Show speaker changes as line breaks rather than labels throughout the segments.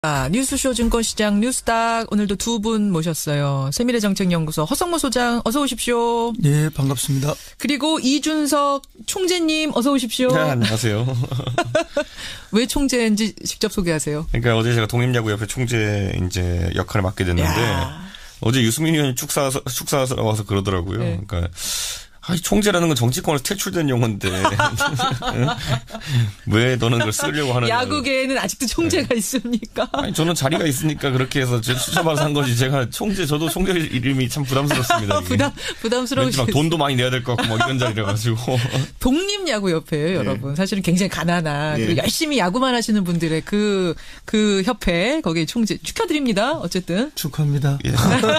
뉴스쇼 증권시장 뉴스닥 오늘도 두 분 모셨어요. 세미래정책연구소 허성모 소장 어서 오십시오.
네, 반갑습니다.
그리고 이준석 총재님 어서 오십시오.
네, 안녕하세요.
왜 총재인지 직접 소개하세요.
그러니까 어제 제가 독립야구협회 총재 이제 역할을 맡게 됐는데 어제 유승민 의원이 축사 와서 그러더라고요. 네. 그러니까 총재라는 건 정치권에서 퇴출된 용어인데 왜 너는 그걸 쓰려고 하느냐.
야구계에는 아직도 총재가 있습니까?
아니 저는 자리가 있으니까 그렇게 해서 추천받아서 한 거지. 제가 저도 총재 이름이 참 부담스럽습니다.
부담스러우시죠.
막 돈도 많이 내야 될 것 같고 막 이런 자리라 가지고.
독립야구협회예요, 여러분. 사실은 굉장히 가난한 그리고 열심히 야구만 하시는 분들의 그 협회 거기에 총재 축하드립니다. 어쨌든
축하합니다.
예.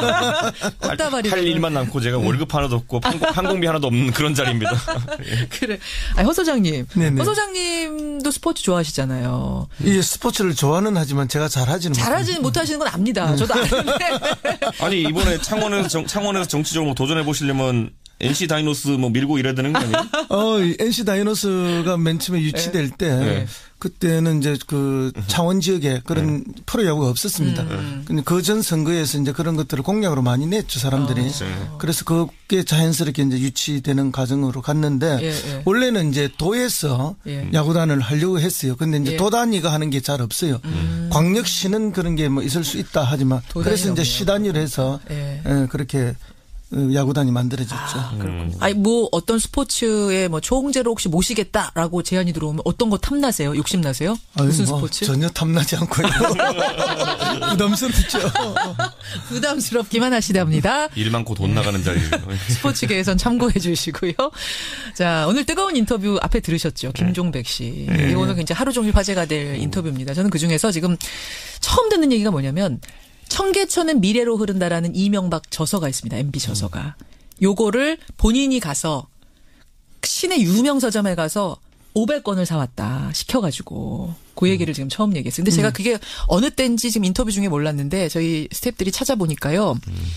할 일만 남고 제가 월급 하나도 없고 항공비 하나도 없는 그런 자리입니다.
그래. 아니, 허 소장님.
네네.
허 소장님도 스포츠 좋아하시잖아요.
예, 스포츠를 좋아하는 하지만 제가 잘하지는
못하시는 건 압니다. 저도 아는데.
아니, 이번에 창원에서 정치적으로 도전해 보시려면 NC 다이노스 밀고 이래야 되는 거 아니에요?
NC 다이노스가 맨 처음에 유치될 때 그때는 이제 그 창원 지역에 그런 프로야구가 없었습니다. 근데 그 전 선거에서 이제 그런 것들을 공약으로 많이 냈죠, 사람들이. 그래서 그게 자연스럽게 이제 유치되는 과정으로 갔는데 원래는 이제 도에서 야구단을 하려고 했어요. 근데 이제 도 단위가 하는 게 잘 없어요. 광역시는 그런 게 뭐 있을 수 있다 하지만 그래서 이제 시 단위로 해서 그렇게 야구단이 만들어졌죠.
그렇군요. 아니, 어떤 스포츠에 총재로 혹시 모시겠다라고 제안이 들어오면 어떤 거 탐나세요? 욕심나세요? 무슨 스포츠?
전혀 탐나지 않고요. 부담스럽죠.
부담스럽기만 하시답니다.
일 많고 돈 나가는 자리예요.
스포츠계에선 참고해 주시고요. 자, 오늘 뜨거운 인터뷰 앞에 들으셨죠? 김종백 씨. 오늘 굉장히 하루 종일 화제가 될 인터뷰입니다. 저는 그중에서 지금 처음 듣는 얘기가 뭐냐면 청계천은 미래로 흐른다라는 이명박 저서가 있습니다. MB 저서가. 요거를 본인이 가서 시내 유명 서점에 가서 500권을 사왔다. 시켜가지고. 그 얘기를 지금 처음 얘기했어요. 근데 제가 그게 어느 때인지 지금 인터뷰 중에 몰랐는데 저희 스태프들이 찾아보니까요.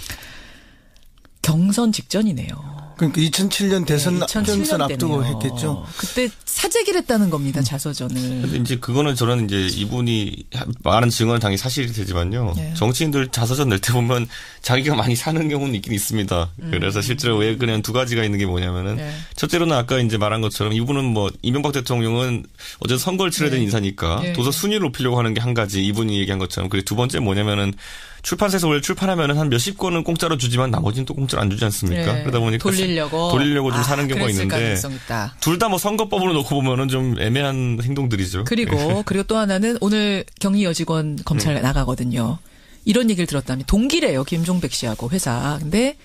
경선 직전이네요.
그러니까 2007년 대선 경선 앞두고 했겠죠.
그때 사재기를 했다는 겁니다. 자서전을.
근데 이제 그거는 저는 이제 이분이 많은 증언은 당연히 사실이 되지만요. 정치인들 자서전 낼 때 보면 자기가 많이 사는 경우는 있긴 있습니다. 그래서 실제로 왜 그냥 두 가지가 있는 게 뭐냐면은 첫째로는 아까 이제 말한 것처럼 이분은 이명박 대통령은 어제 선거를 치러야 되는 인사니까 도서 순위를 높이려고 하는 게 한 가지 이분이 얘기한 것처럼. 그리고 두 번째 뭐냐면은 출판사에서 원래 출판하면은 한 몇십 권은 공짜로 주지만 나머지는 또 공짜로 안 주지 않습니까? 그러다 보니까 돌리려고 좀 사는 경우가 있는데 둘 다 선거법으로 놓고 보면은 좀 애매한 행동들이죠.
그리고 또 하나는 오늘 경리여직원 검찰 나가거든요. 이런 얘기를 들었다면 동기래요. 김종백 씨하고 회사. 근데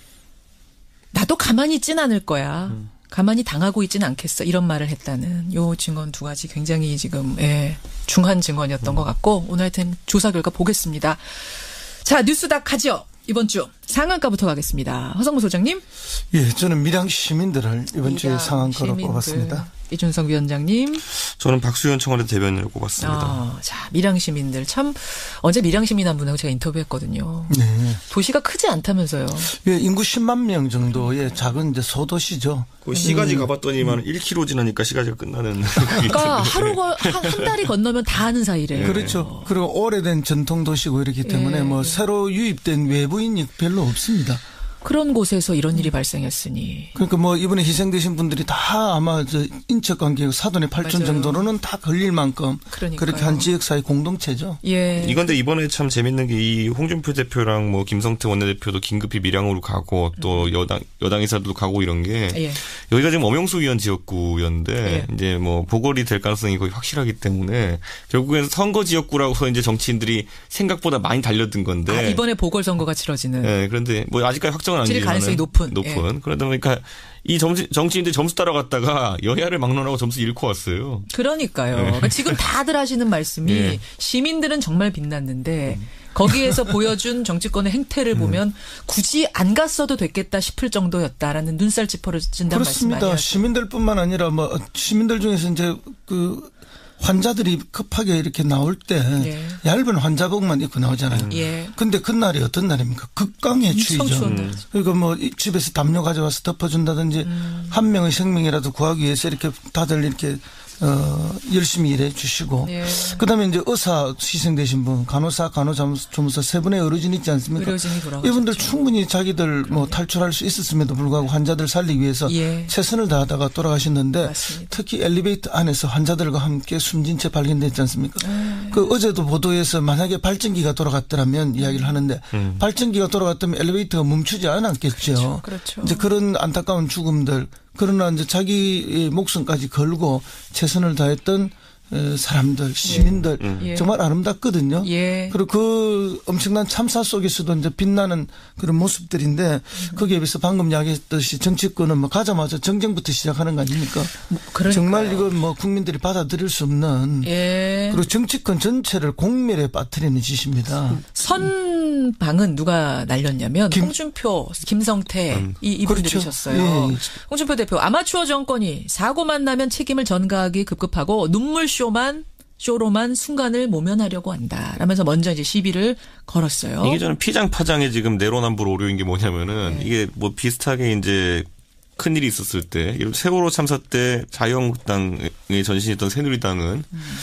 나도 가만히 있진 않을 거야. 가만히 당하고 있지는 않겠어. 이런 말을 했다는 요 증언 두 가지 굉장히 지금 중한 증언이었던 것 같고 오늘 하여튼 조사 결과 보겠습니다. 자, 뉴스닥 가죠. 이번 주 상한가부터 가겠습니다. 허성무 소장님.
예, 저는 밀양 시민들을 이번 주에 상한가로 꼽았습니다.
이준석 위원장님.
저는 박수현 청와대 대변인을 꼽았습니다.
자, 밀양 시민들 참 어제 밀양 시민 한 분하고 제가 인터뷰했거든요.
네.
도시가 크지 않다면서요.
예, 인구 10만 명 정도의 작은 이제 소도시죠.
그 시가지 가봤더니만 1km 지나니까 시가지가 끝나는.
그러니까 하루가 한 달이 건너면 다 아는 사이래요.
그렇죠. 그리고 오래된 전통 도시고 이렇기 때문에 새로 유입된 외부인이 별로 없습니다.
그런 곳에서 이런 일이 발생했으니.
그러니까 이번에 희생되신 분들이 다 아마 인척 관계 사돈의 8촌 정도로는 다 걸릴 만큼 그렇게 한 지역사회 공동체죠.
예.
이건데 이번에 참 재밌는 게 이 홍준표 대표랑 김성태 원내대표도 긴급히 밀양으로 가고 또 여당 인사들도 가고 이런 게 여기가 지금 엄영수 의원 지역구였는데 이제 보궐이 될 가능성이 거의 확실하기 때문에 결국에는 선거 지역구라고서 이제 정치인들이 생각보다 많이 달려든 건데.
이번에 보궐선거가 치러지는.
네. 그런데 아직까지 확정은 아니지만
가능성이 높은.
그러다 보니까 이 정치인들 점수 따라갔다가 여야를 막론하고 점수 잃고 왔어요.
그러니까요. 그러니까 지금 다들 하시는 말씀이 시민들은 정말 빛났는데 거기에서 보여준 정치권의 행태를 보면 굳이 안 갔어도 됐겠다 싶을 정도였다라는 눈살 찌푸려진다는 말씀 아니에요?
그렇습니다. 시민들뿐만 아니라 시민들 중에서 이제 환자들이 급하게 이렇게 나올 때 얇은 환자복만 입고 나오잖아요. 근데 그날이 어떤 날입니까? 극강의 추위죠. 그러니까 집에서 담요 가져와서 덮어준다든지 한 명의 생명이라도 구하기 위해서 이렇게 다들 이렇게 열심히 일해 주시고 예. 그다음에 이제 의사 희생되신 분, 간호사, 간호조무사 세 분의 의료진 있지 않습니까? 이분들 충분히 자기들 뭐 탈출할 수 있었음에도 불구하고 환자들 살리기 위해서 예. 최선을 다하다가 돌아가셨는데 맞습니다. 특히 엘리베이터 안에서 환자들과 함께 숨진 채 발견됐지 않습니까? 그 어제도 보도에서 만약에 발전기가 돌아갔더라면 이야기를 하는데 발전기가 돌아갔다면 엘리베이터가 멈추지 않았겠죠. 그렇죠. 이제 그런 안타까운 죽음들. 그러나 이제 자기 목숨까지 걸고 최선을 다했던 사람들, 시민들 예. 정말 아름답거든요. 예. 그리고 그 엄청난 참사 속에서도 이제 빛나는 그런 모습들인데 거기에 비해서 방금 이야기했듯이 정치권은 뭐 가자마자 정쟁부터 시작하는 거 아닙니까? 정말 이건 뭐 국민들이 받아들일 수 없는 예. 그리고 정치권 전체를 공멸에 빠뜨리는 짓입니다.
선방은 누가 날렸냐면 홍준표, 김성태 이분들이셨어요. 그렇죠. 예. 홍준표 대표 아마추어 정권이 사고만 나면 책임을 전가하기 급급하고 쇼로만 순간을 모면하려고 한다. 라면서 먼저 이제 시비를 걸었어요.
이게 저는 피장파장의 지금 내로남불 오류인 게 뭐냐면은 네. 이게 뭐 비슷하게 이제 큰 일이 있었을 때, 세월호 참사 때 자유한국당의 전신이었던 새누리당은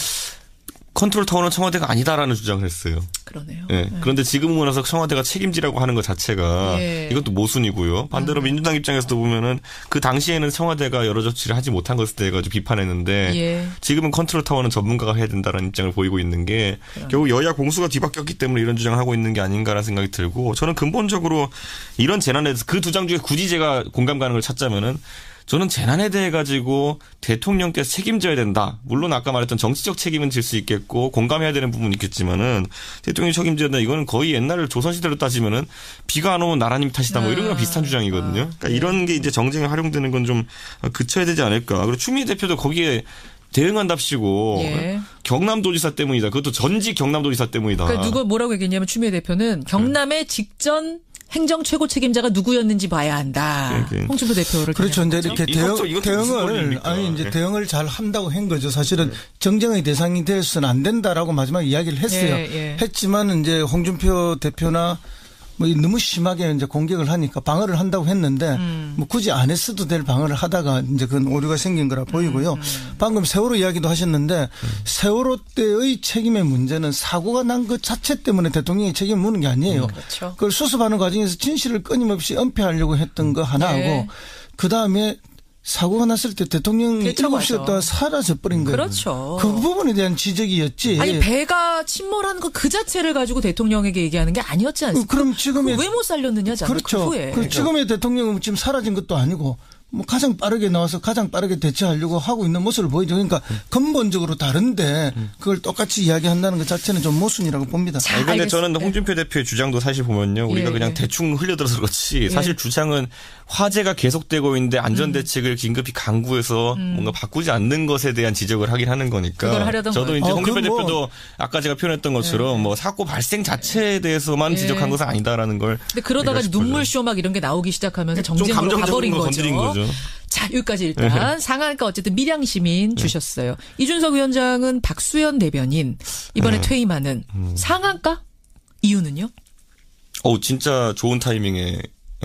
컨트롤 타워는 청와대가 아니다라는 주장을 했어요.
그러네요.
네. 그런데 지금은 와서 청와대가 책임지라고 하는 것 자체가 예. 이것도 모순이고요. 반대로 민주당 입장에서도 보면은 그 당시에는 청와대가 여러 조치를 하지 못한 것에 대해 가지고 비판했는데 예. 지금은 컨트롤 타워는 전문가가 해야 된다라는 입장을 보이고 있는 게 결국 여야 공수가 뒤바뀌었기 때문에 이런 주장을 하고 있는 게 아닌가라는 생각이 들고 저는 근본적으로 이런 재난에 대해서 그 두 장 중에 굳이 제가 공감 가는 걸 찾자면은 저는 재난에 대해 가지고 대통령께서 책임져야 된다. 물론 아까 말했던 정치적 책임은 질 수 있겠고 공감해야 되는 부분이 있겠지만은 대통령이 책임져야 된다. 이거는 거의 옛날 조선시대로 따지면은 비가 안 오면 나라님 탓이다. 뭐 이런 거랑 비슷한 주장이거든요. 그러니까 이런 게 이제 정쟁에 활용되는 건 좀 그쳐야 되지 않을까. 그리고 추미애 대표도 거기에 대응한답시고 예. 경남도지사 때문이다. 그것도 전직 경남도지사 때문이다.
그러니까 누가 뭐라고 얘기했냐면 추미애 대표는 경남의 직전 행정 최고 책임자가 누구였는지 봐야 한다. 홍준표 대표를
그렇죠. 이제 이렇게 대응을 아니 이제 대응을 잘 한다고 한 거죠. 사실은 정쟁의 대상이 되어서는 안 된다라고 마지막 이야기를 했어요. 했지만 이제 홍준표 대표나 뭐 너무 심하게 이제 공격을 하니까 방어를 한다고 했는데 뭐 굳이 안 했어도 될 방어를 하다가 이제 그런 오류가 생긴 거라 보이고요. 방금 세월호 이야기도 하셨는데 세월호 때의 책임의 문제는 사고가 난 것 자체 때문에 대통령이 책임을 묻는 게 아니에요. 그렇죠. 그걸 수습하는 과정에서 진실을 끊임없이 은폐하려고 했던 거 하나하고 네. 그다음에 사고가 났을 때 대통령이 7시에 동안 사라져버린 거예요.
그렇죠.
그 부분에 대한 지적이었지.
아니 배가 침몰한 거 그 자체를 가지고 대통령에게 얘기하는 게 아니었지 않습니까?
그럼 지금의
왜 못 살렸느냐잖아요.
그렇죠.
그 후에.
그럼 지금의 대통령은 지금 사라진 것도 아니고 뭐 가장 빠르게 나와서 가장 빠르게 대처하려고 하고 있는 모습을 보이죠. 그러니까 근본적으로 다른데 그걸 똑같이 이야기한다는 것 자체는 좀 모순이라고 봅니다.
그런데 저는 홍준표 대표의 주장도 사실 보면요. 우리가 그냥 대충 흘려들어서 그렇지 사실 주장은 화재가 계속되고 있는데 안전대책을 긴급히 강구해서 뭔가 바꾸지 않는 것에 대한 지적을 하긴 하는 거니까. 저도 이제 홍준표 대표도 아까 제가 표현했던 것처럼 뭐 사고 발생 자체에 대해서만 지적한 것은 아니다라는 걸.
근데 그러다가 눈물쇼 막 이런 게 나오기 시작하면서 정쟁으로 가버린 거죠. 자, 여기까지 일단 상하니까 어쨌든 밀양시민 주셨어요. 이준석 위원장은 박수현 대변인 이번에 퇴임하는 상한가? 이유는요?
진짜 좋은 타이밍에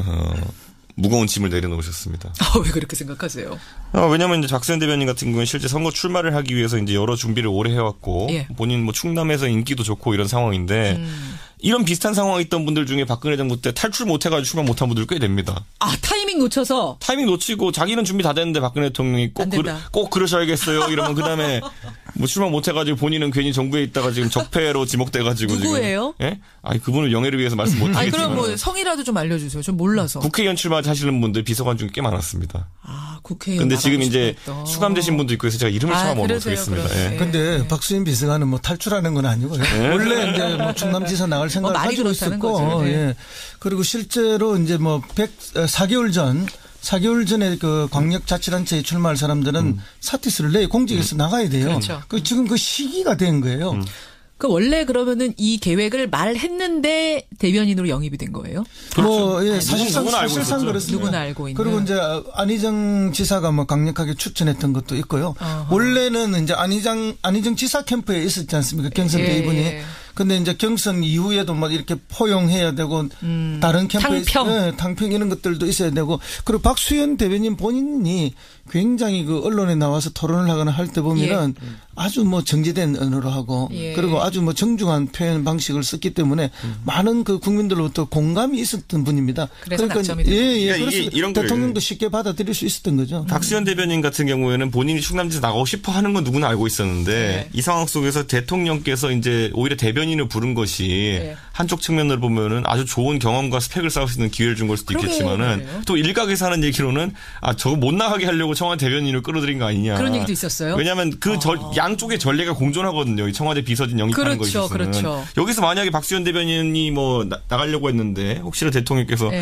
무거운 짐을 내려놓으셨습니다.
왜 그렇게 생각하세요?
왜냐하면 이제 박수현 대변인 같은 경우는 실제 선거 출마를 하기 위해서 이제 여러 준비를 오래 해왔고 본인 뭐 충남에서 인기도 좋고 이런 상황인데 이런 비슷한 상황에 있던 분들 중에 박근혜 정부 때 탈출 못해가지고 출마 못한 분들 꽤 됩니다.
타이밍 놓쳐서?
타이밍 놓치고 자기는 준비 다 됐는데 박근혜 대통령이 꼭 그러셔야겠어요. 이러면 그다음에 뭐 출마 못해가지고 본인은 괜히 정부에 있다가 지금 적폐로 지목돼가지고
누구예요?
지금. 예? 그분을 명예를 위해서 말씀 못하겠지만.
그럼 뭐 성이라도 좀 알려주세요. 좀 몰라서.
국회의원 출마하시는 분들 비서관 중에 꽤 많았습니다.
국회의원.
근데 지금 이제 수감되신 분도 있고 해서 제가 이름을 참 못하겠습니다.
근데 박수현 비서관은 뭐 탈출하는 건 아니고요. 원래 이제 뭐 충남지사 나갈 생각을 가지고 있었고, 그리고 실제로 이제 뭐 4개월 전에 그 광역자치단체에 출마할 사람들은 사퇴서를 내요. 공직에서 나가야 돼요. 그렇죠. 지금 그 시기가 된 거예요.
원래 그러면은 이 계획을 말했는데 대변인으로 영입이 된 거예요?
그렇죠. 사실상 그렇습니다.
누구나 알고 있는.
그리고 이제 안희정 지사가 뭐 강력하게 추천했던 것도 있고요. 원래는 이제 안희정 지사 캠프에 있었지 않습니까? 경선 때 이분이. 근데 이제 경선 이후에도 뭐 이렇게 포용해야 되고 다른 캠프에 탕평 이런 것들도 있어야 되고 그리고 박수현 대변인 본인이 굉장히 그 언론에 나와서 토론을 하거나 할 때 보면은 아주 뭐 정제된 언어로 하고 그리고 아주 뭐 정중한 표현 방식을 썼기 때문에 많은 그 국민들로부터 공감이 있었던 분입니다.
그래서 낙점이 된
그러니까 이게 이런
대통령도 쉽게 받아들일 수 있었던 거죠.
박수현 대변인 같은 경우에는 본인이 충남지사 나가고 싶어 하는 건 누구나 알고 있었는데 이 상황 속에서 대통령께서 이제 오히려 대변인을 부른 것이 한쪽 측면으로 보면은 아주 좋은 경험과 스펙을 쌓을 수 있는 기회를 준 걸 수도 있겠지만은 또 일각에서 하는 얘기로는 저거 못 나가게 하려고 청와대 대변인을 끌어들인 거 아니냐.
그런 얘기도 있었어요.
왜냐하면 양쪽의 전례가 공존하거든요. 이 청와대 비서진 영입하는 거에 있어서는.
그렇죠.
여기서 만약에 박수현 대변인이 뭐 나가려고 했는데 혹시나 대통령께서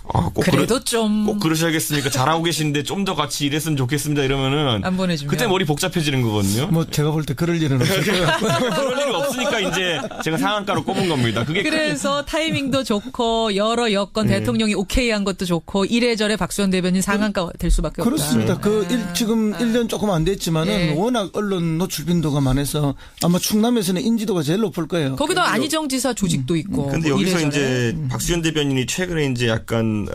꼭 그러셔야겠습니까? 잘하고 계신데 좀 더 같이 일했으면 좋겠습니다. 이러면은
안 보내주면
그때 머리 복잡해지는 거거든요.
뭐 제가 볼 때 그럴 일은 없을 거예요.
그럴 일이 없으니까 이제 제가 상한가로 꼽은 겁니다.
그래서 타이밍도 좋고 여러 여건 대통령이 오케이한 것도 좋고 이래저래 박수현 대변인 상한가 될 수밖에 없다.
그렇습니다. 지금 1년 조금 안 됐지만은 워낙 언론 노출 빈도가 많아서 아마 충남에서는 인지도가 제일 높을 거예요.
거기도 안희정 지사 조직도 있고.
근데 여기서 이제 박수현 대변인이 최근에 이제 약간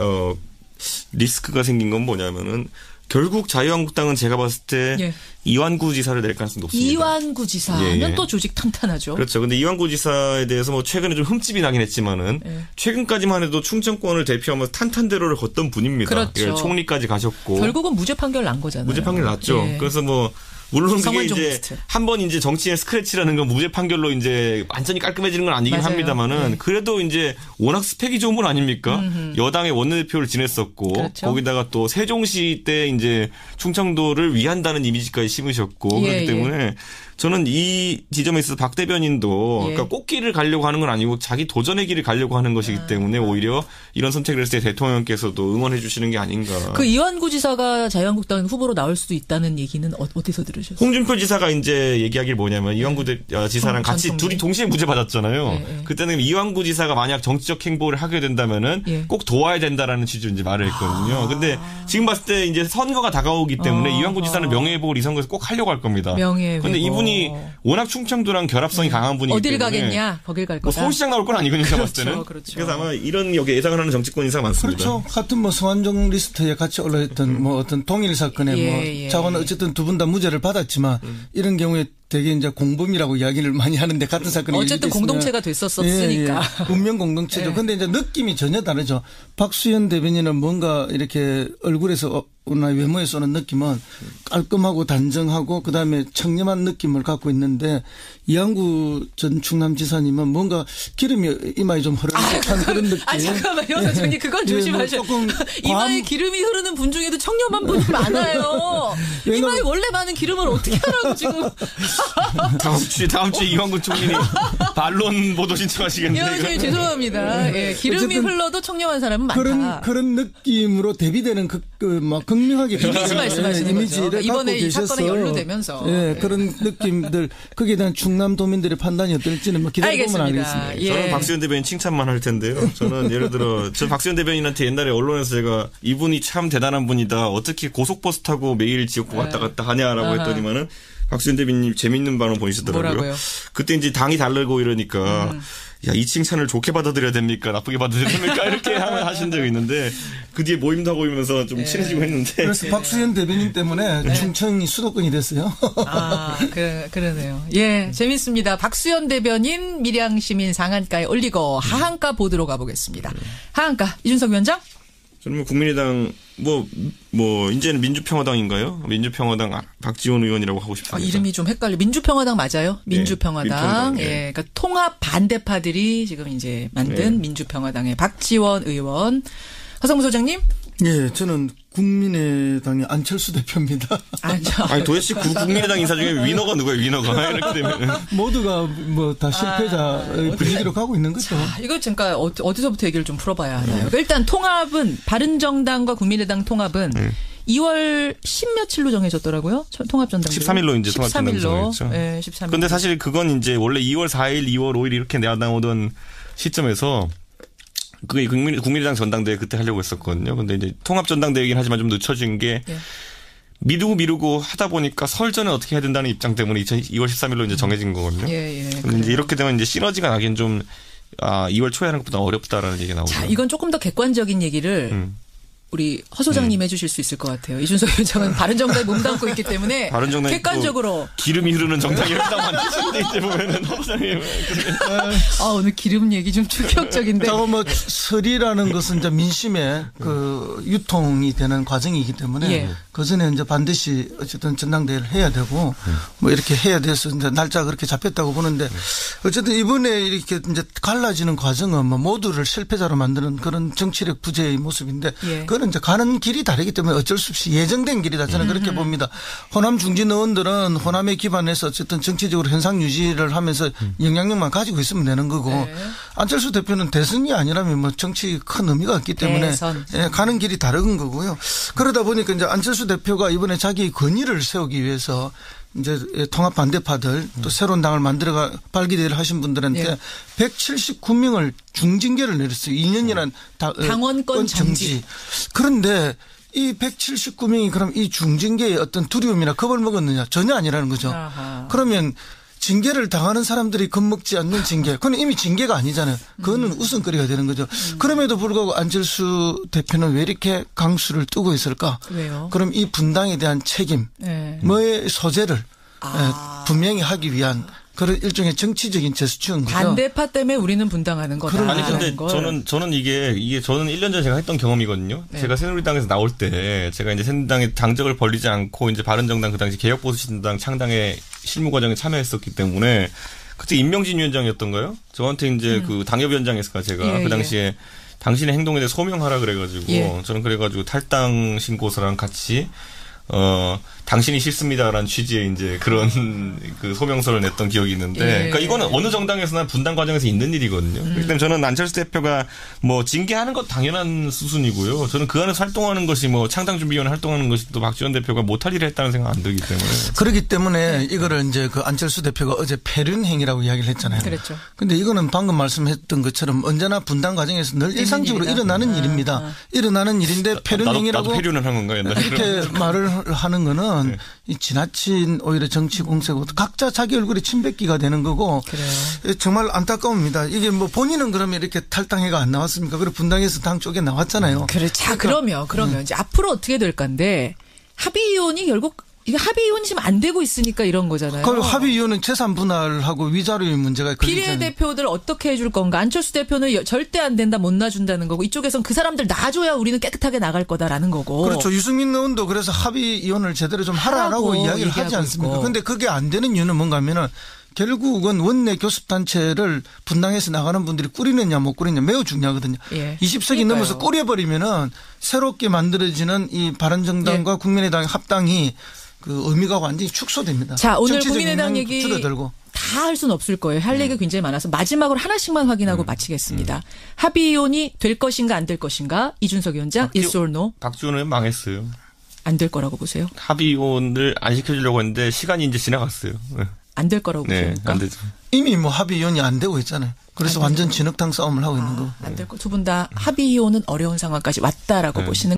리스크가 생긴 건 뭐냐면은 결국 자유한국당은 제가 봤을 때 이완구 지사를 낼 가능성이 높습니다.
이완구 지사는 또 조직 탄탄하죠.
그렇죠. 근데 이완구 지사에 대해서 뭐 최근에 좀 흠집이 나긴 했지만은 최근까지만 해도 충청권을 대표하면서 탄탄대로를 걷던 분입니다.
그렇죠.
총리까지 가셨고
결국은 무죄 판결 난 거잖아요.
무죄 판결 났죠. 그래서 뭐 물론 그게 이제 한 번 이제 정치의 스크래치라는 건 무죄 판결로 이제 완전히 깔끔해지는 건 아니긴 합니다만은 그래도 이제 워낙 스펙이 좋은 분 아닙니까? 여당의 원내대표를 지냈었고 거기다가 또 세종시 때 이제 충청도를 위한다는 이미지까지 심으셨고 그렇기 때문에 저는 이 지점에 있어서 박 대변인도 그러니까 꽃길을 가려고 하는 건 아니고 자기 도전의 길을 가려고 하는 것이기 때문에 오히려 이런 선택을 했을 때 대통령께서도 응원해 주시는 게 아닌가.
그 이완구 지사가 자유한국당 후보로 나올 수도 있다는 얘기는 어디서 들으셨어요?
홍준표 지사가 이제 얘기하길 뭐냐면 이완구 지사랑 같이 둘이 동시에 무죄 받았잖아요. 그때는 이완구 지사가 만약 정치적 행보를 하게 된다면은 꼭 도와야 된다라는 취지로 이제 말을 했거든요. 근데 지금 봤을 때 이제 선거가 다가오기 때문에 이완구 지사는 명예회복을 이 선거에서 꼭 하려고 할 겁니다.
명예회복.
근데 이분이 워낙 충청도랑 결합성이 강한 분이기
어딜
때문에
가겠냐? 거길 갈 거다.
뭐 서울시장 나올 건 아니거든요. 제가 봤을 때는. 그래서 아마 이런 여기 예상을 하는 정치권 인사가 많습니다.
그렇죠. 같은 뭐 성완종 리스트에 같이 올라있던 뭐 어떤 동일 사건에 뭐 자고는 어쨌든 두 분 다 무죄를 받았지만 이런 경우에 되게 이제 공범이라고 이야기를 많이 하는데 같은 사건이
어쨌든 공동체가 됐었으니까.
운명 공동체죠. 근데 이제 느낌이 전혀 다르죠. 박수현 대변인은 뭔가 이렇게 얼굴에서 나 외모에 쏘는 느낌은 깔끔하고 단정하고 그다음에 청렴한 느낌을 갖고 있는데 이완구 전 충남지사님은 뭔가 기름이 이마에 좀 흐르는 듯한 그런 느낌.
잠깐만요. 선생님 그건 조심하셔야 돼요. 이마에 기름이 흐르는 분 중에도 청렴한 분이 많아요. 이마에 원래 많은 기름을 어떻게 하라고 지금.
다음 주에 이완구 총리님 반론 보도 신청하시겠네요.
죄송합니다. 기름이 흘러도 청렴한 사람은 많다.
그런 느낌으로 대비되는 막 극명하게
이미지 말씀하시는
이미지를
거죠. 이번에 이
계셔서
사건에 연루되면서
그런 느낌들 거기에 대한 충남 도민들의 판단이 어떨지는 뭐 기다려보면 알겠습니다.
저는 박수현 대변인 칭찬만 할 텐데요. 저는 예를 들어 저 박수현 대변인한테 옛날에 언론에서 제가 이분이 참 대단한 분이다. 어떻게 고속버스 타고 매일 지역구 왔다 갔다 하냐라고 했더니만은 박수현 대변인님 재밌는 발언 보이시더라고요.
뭐라고요?
그때 이제 당이 다르고 이러니까 야, 이 칭찬을 좋게 받아들여야 됩니까? 나쁘게 받아들여야 됩니까? 이렇게 하신 적이 있는데 그 뒤에 모임도 하고 이러면서 좀 친해지고 했는데.
그래서 박수현 대변인 때문에 충청이 수도권이 됐어요.
그러네요. 재밌습니다. 박수현 대변인 밀양시민 상한가에 올리고 하한가 보도록 가보겠습니다. 하한가 이준석 위원장?
저는 뭐 국민의당 이제는 민주평화당인가요? 민주평화당 박지원 의원이라고 하고 싶습니다.
이름이 좀 헷갈려. 민주평화당 맞아요? 민주평화당. 그러니까 통합 반대파들이 지금 이제 만든 민주평화당의 박지원 의원. 하성무 소장님?
저는 국민의당의 안철수 대표입니다.
아니 도대체 국민의당 인사 중에 위너가 누구예요? 위너가 이렇게 되면
모두가 뭐 다 실패자의 분위기로 가고 있는 거죠.
이거 그러니까 어디서부터 얘기를 좀 풀어봐야 하나요? 일단 통합은 바른정당과 국민의당 통합은 2월 10며칠로 정해졌더라고요. 통합전당
13일로 이제 통합전당 정해졌죠.
13일.
근데 사실 그건 이제 원래 2월 4일, 2월 5일 이렇게 나오던 시점에서 그게 국민의당 전당대회 그때 하려고 했었거든요. 근데 이제 통합전당대회이긴 하지만 좀 늦춰진 게 미루고 하다 보니까 설 전에 어떻게 해야 된다는 입장 때문에 2월 13일로 이제 정해진 거거든요. 근데 이제 이렇게 되면 이제 시너지가 나긴 좀 2월 초에 하는 것보다 어렵다라는 얘기가 나오죠.
자, 이건 조금 더 객관적인 얘기를 우리 허 소장님 해주실 수 있을 것 같아요. 이준석 위원장은 바른정당에 몸담고 있기 때문에 객관적으로
기름이 흐르는 정당이 회장 만드시는데 이제 보면은 허 소장님
오늘 기름 얘기 좀 충격적인데.
뭐 설이라는 것은 이제 민심의 그 유통이 되는 과정이기 때문에 그 전에 이제 반드시 어쨌든 전당대회를 해야 되고 뭐 이렇게 해야 돼서 이제 날짜가 그렇게 잡혔다고 보는데 어쨌든 이번에 이렇게 이제 갈라지는 과정은 뭐 모두를 실패자로 만드는 그런 정치력 부재의 모습인데 그건 이제 가는 길이 다르기 때문에 어쩔 수 없이 예정된 길이다. 저는 그렇게 봅니다. 호남 중진 의원들은 호남에 기반해서 어쨌든 정치적으로 현상 유지를 하면서 영향력만 가지고 있으면 되는 거고 안철수 대표는 대선이 아니라면 뭐 정치 큰 의미가 없기 때문에 가는 길이 다른 거고요. 그러다 보니까 이제 안철수 대표가 이번에 자기 권위를 세우기 위해서 이제 통합 반대파들 또 새로운 당을 만들어가 발기대회를 하신 분들한테 179명을 중징계를 내렸어요. 2년이란
당원권 정지.
그런데 이 179명이 그럼 이 중징계의 어떤 두려움이나 겁을 먹었느냐? 전혀 아니라는 거죠. 아하. 그러면 징계를 당하는 사람들이 겁먹지 않는 징계. 그건 이미 징계가 아니잖아요. 그거는 웃음거리가 되는 거죠. 그럼에도 불구하고 안철수 대표는 왜 이렇게 강수를 뜨고 있을까?
왜요?
그럼 이 분당에 대한 책임, 뭐의 소재를 분명히 하기 위한 그런 일종의 정치적인 제스처인 거죠.
반대파 때문에 우리는 분당하는 거다.
아니 근데 저는 이게 저는 1년 전에 제가 했던 경험이거든요. 제가 새누리당에서 나올 때 제가 이제 새누리당의 당적을 벌리지 않고 이제 바른정당 그 당시 개혁보수신당 창당의 실무 과정에 참여했었기 때문에 그때 임명진 위원장이었던가요? 저한테 이제 그 당협위원장에서 제가 그 당시에 당신의 행동에 대해 소명하라 그래가지고 저는 그래가지고 탈당 신고서랑 같이 당신이 싫습니다라는 취지의 이제 그런 그 소명서를 냈던 기억이 있는데, 그러니까 이거는 어느 정당에서나 분당 과정에서 있는 일이거든요. 그렇기 때문에 저는 안철수 대표가 뭐 징계하는 것 당연한 수순이고요. 저는 그 안에서 활동하는 것이 뭐 창당준비위원회 활동하는 것이 또 박지원 대표가 못할 일을 했다는 생각 안 들기 때문에.
그렇기 때문에 이거를 이제 그 안철수 대표가 어제 패륜행위라고 이야기를 했잖아요.
그렇죠.
근데 이거는 방금 말씀했던 것처럼 언제나 분당 과정에서 늘 일상적으로 일어나는 일입니다. 일어나는 일인데 패륜행위라고.
나도 패륜을 한 건가요?
이렇게 말을 하는 거는 이 지나친 오히려 정치 공세고 각자 자기 얼굴에 침뱉기가 되는 거고. 그래요. 정말 안타까웁니다. 이게 뭐 본인은 그러면 이렇게 탈당해가 안 나왔습니까? 그리고 분당에서 당 쪽에 나왔잖아요.
그래. 자, 그러면 이제 앞으로 어떻게 될 건데 합의위원이 결국 이게 합의위원이 지금 안 되고 있으니까 이런 거잖아요.
그리고 합의위원은 재산 분할하고 위자료의 문제가
비례대표들 어떻게 해줄 건가. 안철수 대표는 절대 안 된다, 못 놔준다는 거고 이쪽에선 그 사람들 놔줘야 우리는 깨끗하게 나갈 거다라는 거고.
그렇죠. 유승민 의원도 그래서 합의위원을 제대로 좀 하라고 이야기를 하지 않습니까? 그런데 그게 안 되는 이유는 뭔가 하면은 결국은 원내 교섭단체를 분당해서 나가는 분들이 꾸리느냐 못 꾸리느냐 매우 중요하거든요. 20석이 넘어서 꾸려버리면은 새롭게 만들어지는 이 바른정당과 국민의당의 합당이 그 의미가 완전히 축소됩니다.
자, 오늘 국민의당 얘기
줄어들고.
다 할 수는 없을 거예요. 할 얘기가 굉장히 많아서 마지막으로 하나씩만 확인하고 마치겠습니다. 합의위원이 될 것인가 안 될 것인가? 이준석 위원장, yes or no?
박지원 의원 망했어요.
안 될 거라고 보세요?
합의위원을 안 시켜주려고 했는데 시간이 이제 지나갔어요.
안 될 거라고 보세요?
안 되죠.
이미 뭐 합의위원이 안 되고 있잖아요. 그래서 완전 진흙탕 싸움을 하고 있는 거.
안 될 거. 두 분 다 합의위원은 어려운 상황까지 왔다라고 보시는